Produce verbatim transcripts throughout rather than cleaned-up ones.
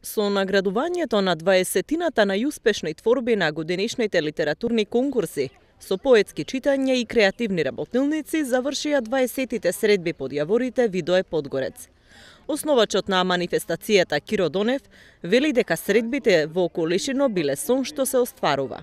Со наградувањето на дваесетината најуспешни творби на годинишните литературни конкурси, со поетски читања и креативни работилници завршија дваесетите средби под јаворите Видое Подгорец. Основачот на манифестацијата Киро Донев вели дека средбите во Околишино биле сон што се остварува.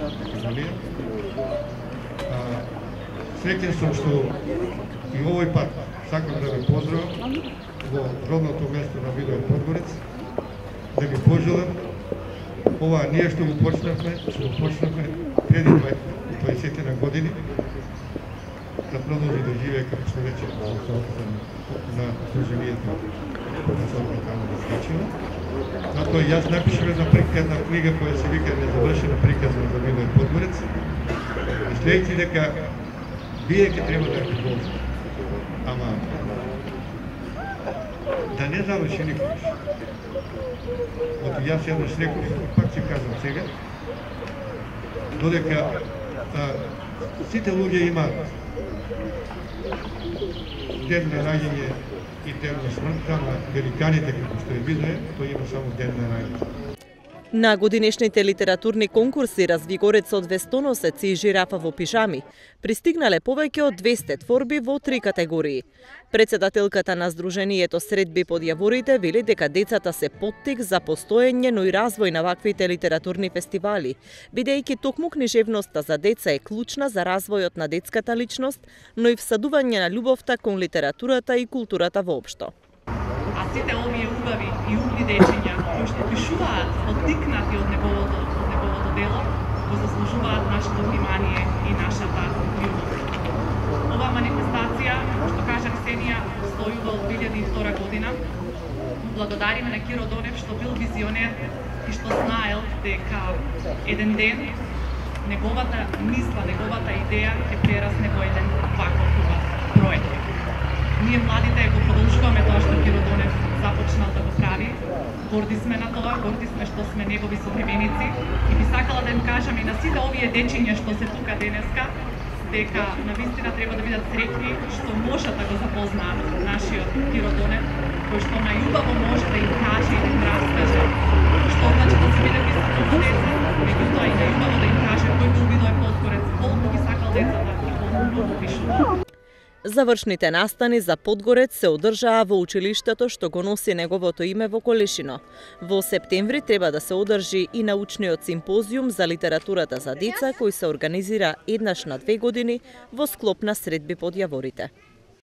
Среќен сум што и овој пат сакам да ве поздравам во родното место на Видое Подгорец, да ви пожелам ова ние што го почнавме, што го почнавме преди дваесет години, да продолжи да живее како што рече на преживието на Сорка Камо да скачила. Затоа јас напишав една една книга која се вика Незавршена приказна за Видое Подгорец, мислејќи дека вие ќе треба да ја продолжите. Ама да не заврши никогаш. Ото јас еднаш реков, пак ќе кажам сега, додека а, сите луѓе имаат ден на раѓање и ден на смртта, на великаните како што е Видое, тој има само ден на раѓање. На годинешните литературни конкурси Развигорецот Вестоносец и Жирафа во пижами пристигнале повеќе од двесте творби во три категории. Председателката на Сдруженијето Средби под јаворите вели дека децата се поттик за постоење, но и развој на ваквите литературни фестивали, бидејќи токму книжевноста за деца е клучна за развојот на детската личност, но и всадување на љубовта кон литературата и културата воопшто. А сите овие убави и умни дечиња кои што пишуваат поттикнати од неговото, од неговото дело, го заслужуваат нашето внимание и нашата љубов. Ова манифестација, што кажа Ксенија, стојува од две илјади и втора година. Благодариме на Киро Донев што бил визионер и што знаел дека еден ден неговата мисла, неговата идеја ќе прерасне во еден ваков убав проект. Ние младите го продолжуваме тоа што Киро Донев започнал да го прави. Горди сме на тоа, горди сме што сме негови современици и би сакала да им кажам и на сите овие дечиња што се тука денеска, дека навистина треба да бидат среќни што можат да го запознаат нашиот Киро Донев, кој што најубаво може да им каже и да им раскаже што значи да се биде писател за деца, меѓутоа и најубаво да им каже кој бил Видое Подгорец, колку ги сакал децата и колку многу пишувал. Завршните настани за Подгорец се одржаа во училиштето што го носи неговото име во Околишино. Во септември треба да се одржи и научниот симпозиум за литературата за деца кој се организира еднаш на две години во склоп на Средби под јаворите.